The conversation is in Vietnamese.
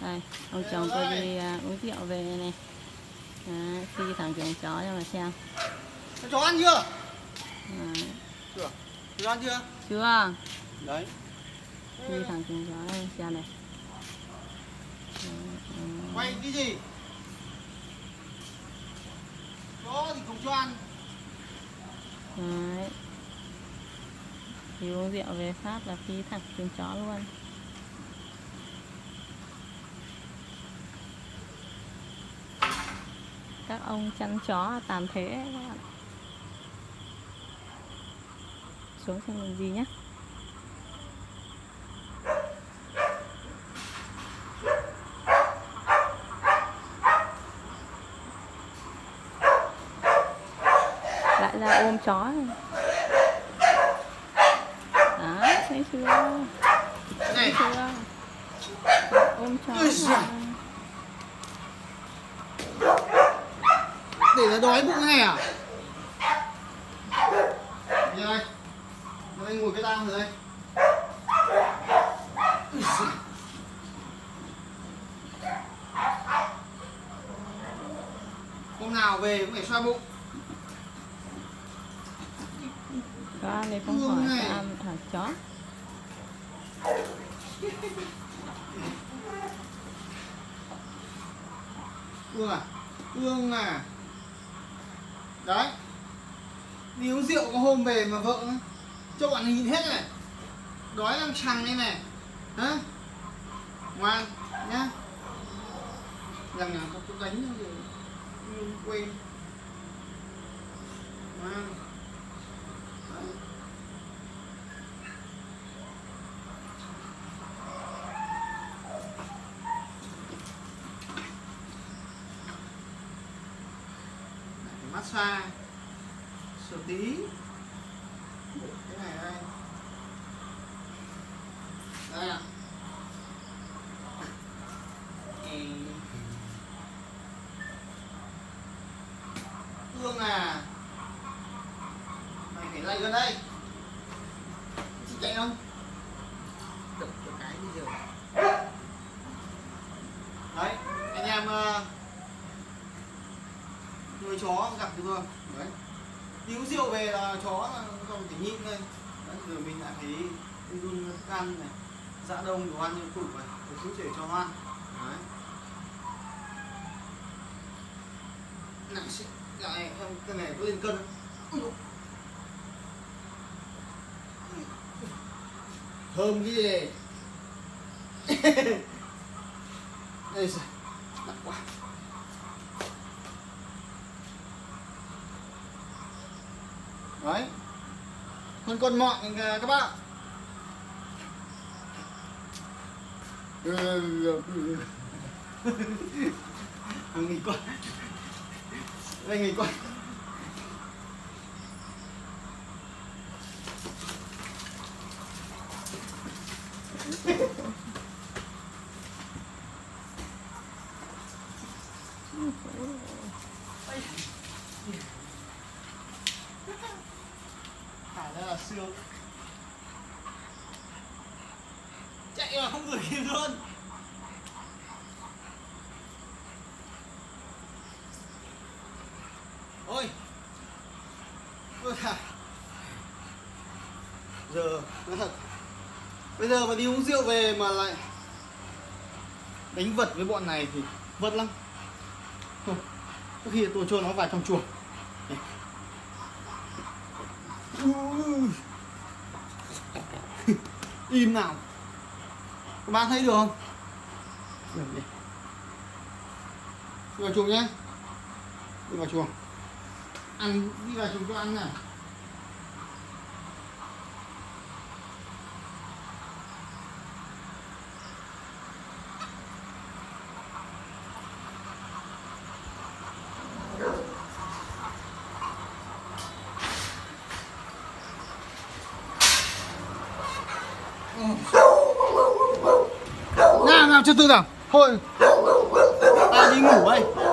Đây, ông chồng tôi đi uống rượu về này. Đấy, phi thằng chuồng chó cho mà xem. Chó ăn chưa? Đấy. Chưa. Chưa ăn chưa? Chưa. Đấy. Phi thằng chuồng chó cho xem này. Quay cái gì? Chó thì không cho ăn. Đấy. Thì uống rượu về phát là phi thẳng chuồng chó luôn. Các ông chăn chó tàn thế các bạn. Xuống xem làm gì nhé. Lại ra ôm chó này. Đó, thấy chưa? Thấy chưa? Ôm chó này. Để nó đói bụng này à? Nhìn đây. Nhìn đây, ngồi cái tao rồi đây. Hôm nào về cũng phải xoa bụng. Có ăn thì không hỏi cho ăn hả chó. Ương à? Ương à? Đấy. Đi uống rượu có hôm về mà vợ cho bạn nhìn hết này. Đói làm chằng đây này. Hả? Ngoan nhá. Rằng là có đánh rồi quên. Ngoan. Đấy. Massage sửa tí cái này đây đây à. Ương à, mày phải lay gần đây chị chạy không đập cái đi rồi. Đấy anh em nuôi chó gặp được không? Đấy. Đi uống rượu về là chó không thể nhịn lên. Đấy, rồi mình lại thấy run ăn này, dạ đông đồ ăn như củ này, rồi cứ để cho ăn. Đấy. Nặng xịn, lại không cái này có lên cân không? Thơm cái gì? Đây rồi, nặng quá. Đấy. Con mọn các bạn. Nghỉ con. Đây nghỉ con. Thả ra là xương. Chạy mà không đuổi kịp luôn. Ôi. Ôi thả. Giờ nói thật. Bây giờ mà đi uống rượu về mà lại đánh vật với bọn này thì vật lắm. Thôi, có khi tôi cho nó vào trong chuồng. Im nào. Các bạn thấy được không? Đi vào chuồng nhé. Đi vào chuồng. Ăn, đi vào chuồng cho ăn này. Nào nào cho tôi nào. Thôi. Ta đi ngủ đây.